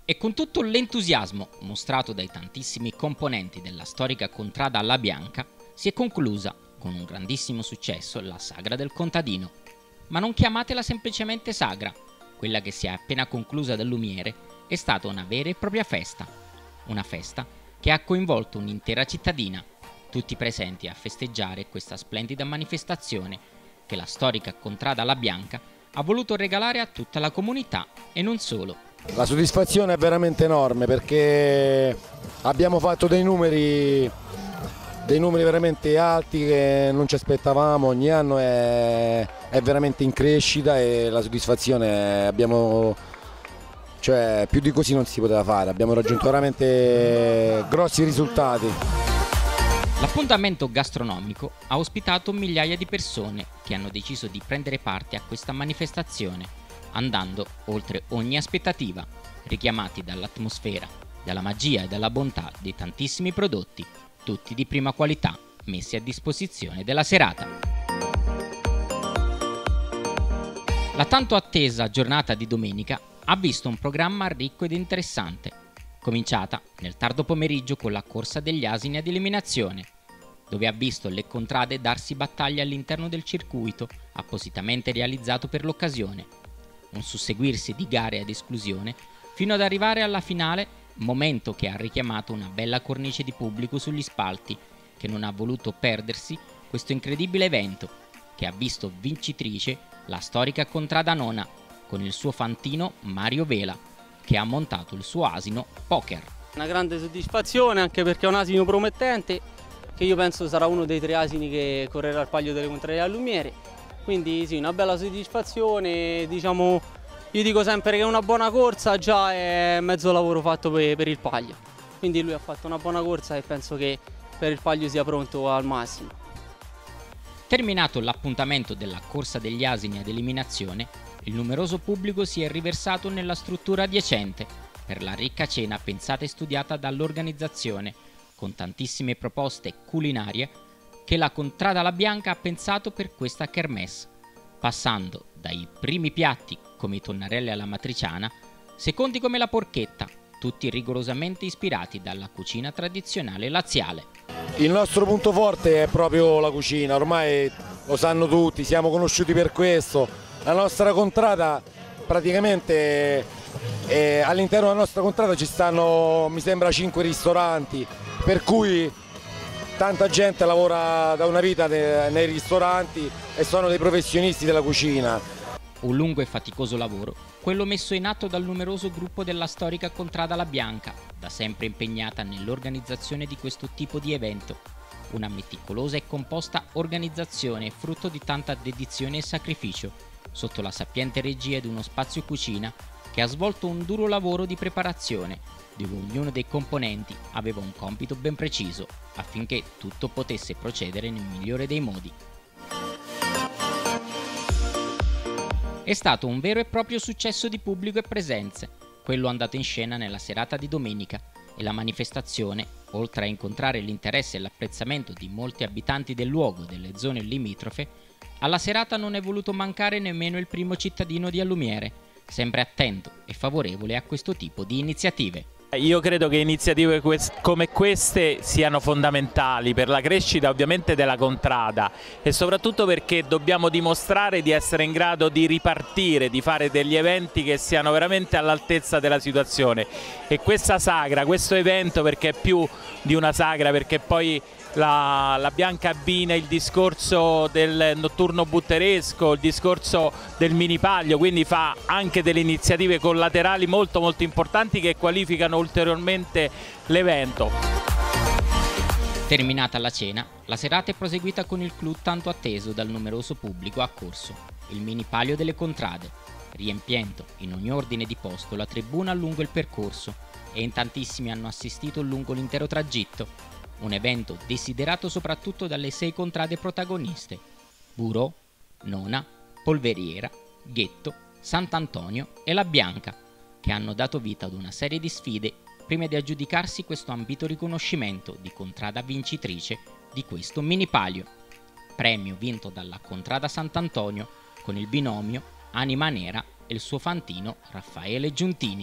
E con tutto l'entusiasmo mostrato dai tantissimi componenti della storica contrada alla Bianca, si è conclusa con un grandissimo successo la sagra del contadino. Ma non chiamatela semplicemente sagra, quella che si è appena conclusa da Lumiere è stata una vera e propria festa. Una festa che ha coinvolto un'intera cittadina, tutti presenti a festeggiare questa splendida manifestazione che la storica contrada alla Bianca ha voluto regalare a tutta la comunità e non solo. La soddisfazione è veramente enorme perché abbiamo fatto dei numeri veramente alti che non ci aspettavamo, ogni anno è veramente in crescita e la soddisfazione cioè più di così non si poteva fare, abbiamo raggiunto veramente grossi risultati. L'appuntamento gastronomico ha ospitato migliaia di persone che hanno deciso di prendere parte a questa manifestazione, andando oltre ogni aspettativa, richiamati dall'atmosfera, dalla magia e dalla bontà di tantissimi prodotti, tutti di prima qualità, messi a disposizione della serata. La tanto attesa giornata di domenica ha visto un programma ricco ed interessante, cominciata nel tardo pomeriggio con la corsa degli asini ad eliminazione, dove ha visto le contrade darsi battaglia all'interno del circuito appositamente realizzato per l'occasione, un susseguirsi di gare ad esclusione fino ad arrivare alla finale, momento che ha richiamato una bella cornice di pubblico sugli spalti che non ha voluto perdersi questo incredibile evento, che ha visto vincitrice la storica contrada nona con il suo fantino Mario Vela, che ha montato il suo asino Poker. Una grande soddisfazione anche perché è un asino promettente che io penso sarà uno dei 3 asini che correrà al Palio delle Contrade a Lumiere, quindi sì, una bella soddisfazione, diciamo, io dico sempre che una buona corsa già è mezzo lavoro fatto per il Palio, quindi lui ha fatto una buona corsa e penso che per il Palio sia pronto al massimo. Terminato l'appuntamento della corsa degli asini ad eliminazione, il numeroso pubblico si è riversato nella struttura adiacente per la ricca cena pensata e studiata dall'organizzazione, con tantissime proposte culinarie che la Contrada alla Bianca ha pensato per questa kermesse, passando dai primi piatti come i tonnarelli alla matriciana, secondi come la porchetta, tutti rigorosamente ispirati dalla cucina tradizionale laziale. Il nostro punto forte è proprio la cucina, ormai lo sanno tutti, siamo conosciuti per questo. La nostra contrada praticamente all'interno della nostra contrada ci stanno, mi sembra, 5 ristoranti, per cui tanta gente lavora da una vita nei ristoranti e sono dei professionisti della cucina. Un lungo e faticoso lavoro, quello messo in atto dal numeroso gruppo della storica Contrada alla Bianca, da sempre impegnata nell'organizzazione di questo tipo di evento. Una meticolosa e composta organizzazione frutto di tanta dedizione e sacrificio, sotto la sapiente regia di uno spazio cucina che ha svolto un duro lavoro di preparazione, dove ognuno dei componenti aveva un compito ben preciso affinché tutto potesse procedere nel migliore dei modi. È stato un vero e proprio successo di pubblico e presenze, quello andato in scena nella serata di domenica, e la manifestazione, oltre a incontrare l'interesse e l'apprezzamento di molti abitanti del luogo e delle zone limitrofe, alla serata non è voluto mancare nemmeno il primo cittadino di Allumiere, sempre attento e favorevole a questo tipo di iniziative. Io credo che iniziative come queste siano fondamentali per la crescita ovviamente della contrada e soprattutto perché dobbiamo dimostrare di essere in grado di ripartire, di fare degli eventi che siano veramente all'altezza della situazione, e questa sagra, questo evento, perché è più di una sagra, perché poi la Bianca abbina il discorso del notturno butteresco, il discorso del mini palio, quindi fa anche delle iniziative collaterali molto importanti che qualificano ulteriormente l'evento. Terminata la cena, la serata è proseguita con il clou tanto atteso dal numeroso pubblico accorso, il mini palio delle contrade, riempiendo in ogni ordine di posto la tribuna lungo il percorso, e in tantissimi hanno assistito lungo l'intero tragitto. Un evento desiderato soprattutto dalle 6 contrade protagoniste: Burò, Nona, Polveriera, Ghetto, Sant'Antonio e La Bianca, che hanno dato vita ad una serie di sfide prima di aggiudicarsi questo ambito riconoscimento di contrada vincitrice di questo mini palio. Premio vinto dalla Contrada Sant'Antonio con il binomio Anima Nera e il suo fantino Raffaele Giuntini.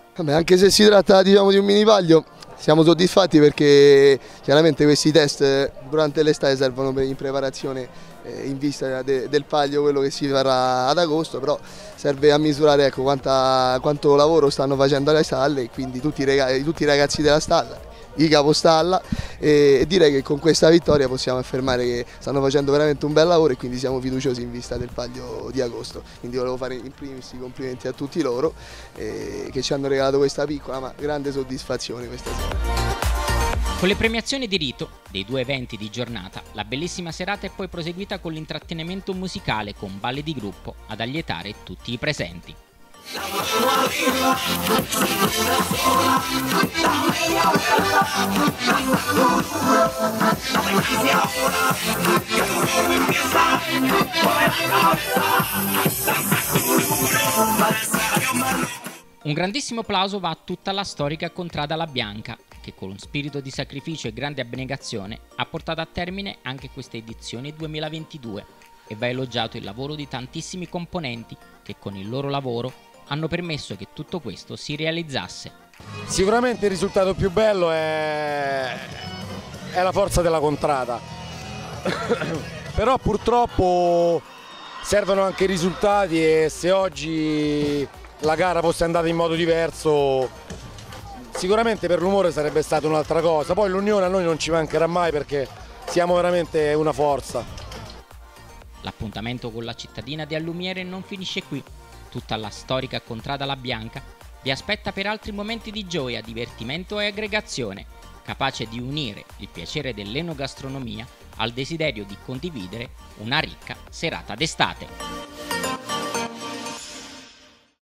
Vabbè, anche se si tratta di un mini palio, siamo soddisfatti perché chiaramente questi test durante l'estate servono in preparazione in vista del palio, quello che si farà ad agosto, però serve a misurare, ecco, quanto lavoro stanno facendo le stalle, e quindi tutti i ragazzi della stalla, i capostalla, e direi che con questa vittoria possiamo affermare che stanno facendo veramente un bel lavoro e quindi siamo fiduciosi in vista del palio di agosto. Quindi volevo fare in primis i complimenti a tutti loro che ci hanno regalato questa piccola ma grande soddisfazione questa sera. Con le premiazioni di rito dei 2 eventi di giornata, la bellissima serata è poi proseguita con l'intrattenimento musicale con balli di gruppo ad allietare tutti i presenti. Un grandissimo applauso va a tutta la storica Contrada La Bianca, che con spirito di sacrificio e grande abnegazione ha portato a termine anche queste edizioni 2022 e va elogiato il lavoro di tantissimi componenti che con il loro lavoro hanno permesso che tutto questo si realizzasse. Sicuramente il risultato più bello è la forza della Contrada, però purtroppo servono anche i risultati e se oggi la gara fosse andata in modo diverso sicuramente per l'umore sarebbe stata un'altra cosa, poi l'unione a noi non ci mancherà mai perché siamo veramente una forza. L'appuntamento con la cittadina di Allumiere non finisce qui. Tutta la storica Contrada La Bianca vi aspetta per altri momenti di gioia, divertimento e aggregazione, capace di unire il piacere dell'enogastronomia al desiderio di condividere una ricca serata d'estate.